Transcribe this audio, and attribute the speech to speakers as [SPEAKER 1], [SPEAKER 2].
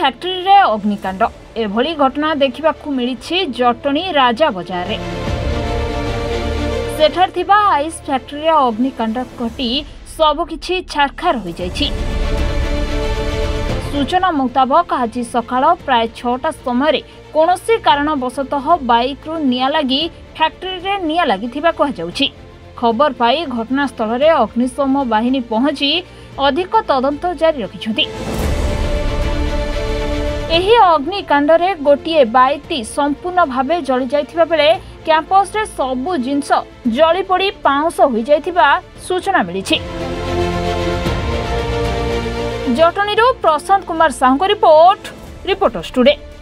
[SPEAKER 1] Factory रे अग्निकांड एभली घटना देखा मिली जटनी राजा बजार रे। सेठार थिबा आइस फैक्ट्री रे अग्निकांड घटी सबकिछि छारखार हो जाइछि। सूचना मुताबक आज सकाळ प्राय 6टा समय कौनसी कारणवशतः बाइक रु निया लगी फैक्ट्री रे निया लागिथिबा कह जाउछि। खबर पाई घटनास्थल रे अग्निशम बाहिनी पहुंची अधिक तदंत जारी रखिछथि। एही अग्निकांड रे गोटिए बाइकटी संपूर्ण भावे जली जाइथिबा बेले कैंपस रे सबु जिंस जली पड़ी पाउंस होई जाइथिबा सूचना मिलिछि। Jatni Prashant Kumar Sahu report reporters today.